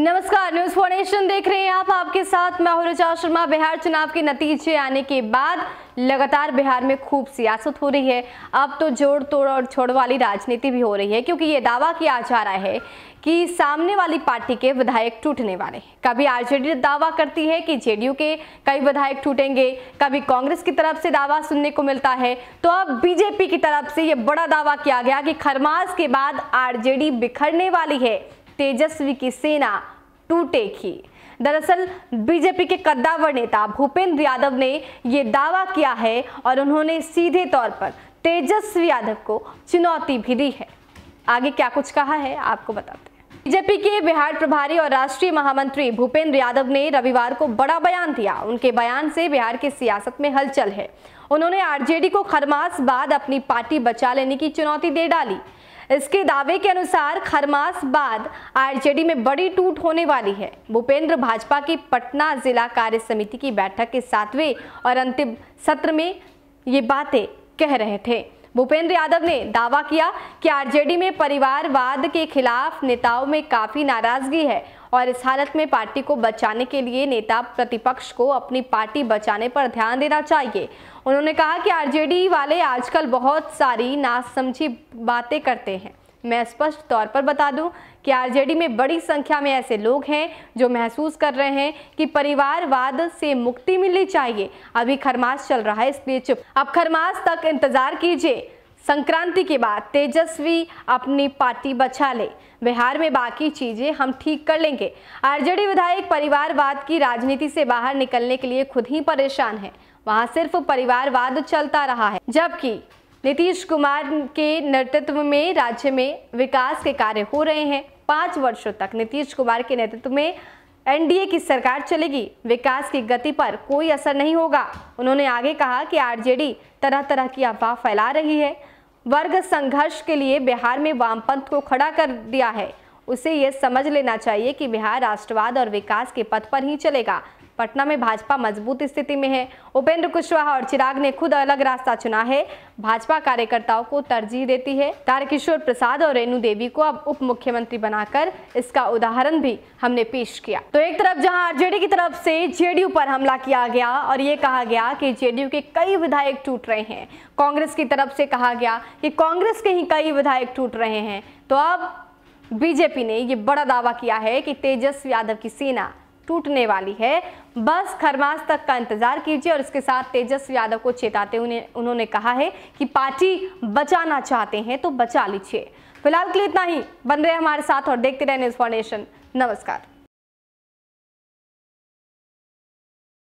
नमस्कार, news for nation देख रहे हैं आप। आपके साथ मैं हूं ऋचा शर्मा। बिहार चुनाव के नतीजे आने के बाद लगातार बिहार में खूब सियासत हो रही है। अब तो जोड़ तोड़ और छोड़ वाली राजनीति भी हो रही है, क्योंकि ये दावा किया जा रहा है कि सामने वाली पार्टी के विधायक टूटने वाले हैं। कभी आरजेडी दावा करती है कि जेडीयू के कई विधायक टूटेंगे, कभी कांग्रेस की तरफ से दावा सुनने को मिलता है, तो अब बीजेपी की तरफ से ये बड़ा दावा किया गया कि खरमास के बाद आरजेडी बिखरने वाली है, तेजस्वी की सेना टूटेगी। दरअसल बीजेपी के कद्दावर नेता भूपेंद्र यादव ने यह दावा किया है और उन्होंने सीधे तौर पर तेजस्वी यादव को चुनौती भी दी है। आगे क्या कुछ कहा है आपको बताते हैं। बीजेपी के बिहार प्रभारी और राष्ट्रीय महामंत्री भूपेंद्र यादव ने रविवार को बड़ा बयान दिया। उनके बयान से बिहार की सियासत में हलचल है। उन्होंने आरजेडी को खरमास बाद अपनी पार्टी बचा लेने की चुनौती दे डाली। इसके दावे के अनुसार खरमास बाद आरजेडी में बड़ी टूट होने वाली है। भूपेंद्र भाजपा की पटना जिला कार्य समिति की बैठक के 7वें और अंतिम सत्र में ये बातें कह रहे थे। भूपेंद्र यादव ने दावा किया कि आरजेडी में परिवारवाद के खिलाफ नेताओं में काफी नाराजगी है और इस हालत में पार्टी को बचाने के लिए नेता प्रतिपक्ष को अपनी पार्टी बचाने पर ध्यान देना चाहिए। उन्होंने कहा कि आरजेडी वाले आजकल बहुत सारी नासमझी बातें करते हैं। मैं स्पष्ट तौर पर बता दूं कि आरजेडी में बड़ी संख्या में ऐसे लोग हैं जो महसूस कर रहे हैं कि परिवारवाद से मुक्ति मिलनी चाहिए। अभी खरमास चल रहा है, इसलिए चुप। अब खरमास तक इंतजार कीजिए। संक्रांति के बाद तेजस्वी अपनी पार्टी बचा ले। बिहार में बाकी चीजें हम ठीक कर लेंगे। आरजेडी विधायक परिवारवाद की राजनीति से बाहर निकलने के लिए खुद ही परेशान है। वहां सिर्फ परिवारवाद चलता रहा है, जबकि नीतीश कुमार के नेतृत्व में राज्य में विकास के कार्य हो रहे हैं। 5 वर्षों तक नीतीश कुमार के नेतृत्व में एनडीए की सरकार चलेगी। विकास की गति पर कोई असर नहीं होगा। उन्होंने आगे कहा कि आरजेडी तरह तरह की अफवाह फैला रही है। वर्ग संघर्ष के लिए बिहार में वामपंथ को खड़ा कर दिया है। उसे ये समझ लेना चाहिए कि बिहार राष्ट्रवाद और विकास के पथ पर ही चलेगा। पटना में भाजपा मजबूत स्थिति में है। उपेंद्र कुशवाहा और चिराग ने खुद अलग रास्ता चुना है। भाजपा कार्यकर्ताओं को तरजीह देती है। तारकिशोर प्रसाद और रेणु देवी को अब उप मुख्यमंत्री बनाकर इसका उदाहरण भी हमने पेश किया। तो एक तरफ जहां आरजेडी की तरफ से जेडीयू पर हमला किया गया और ये कहा गया कि जेडीयू के कई विधायक टूट रहे हैं, कांग्रेस की तरफ से कहा गया कि कांग्रेस के ही कई विधायक टूट रहे हैं, तो अब बीजेपी ने ये बड़ा दावा किया है कि तेजस्वी यादव की सेना टूटने वाली है। बस खरमास तक का इंतजार कीजिए। और इसके साथ तेजस्वी यादव को चेताते हुए उन्होंने कहा है कि पार्टी बचाना चाहते हैं तो बचा लीजिए। फिलहाल के लिए इतना ही। बन रहे हमारे साथ और देखते रहे न्यूज़ फॉर नेशन। नमस्कार।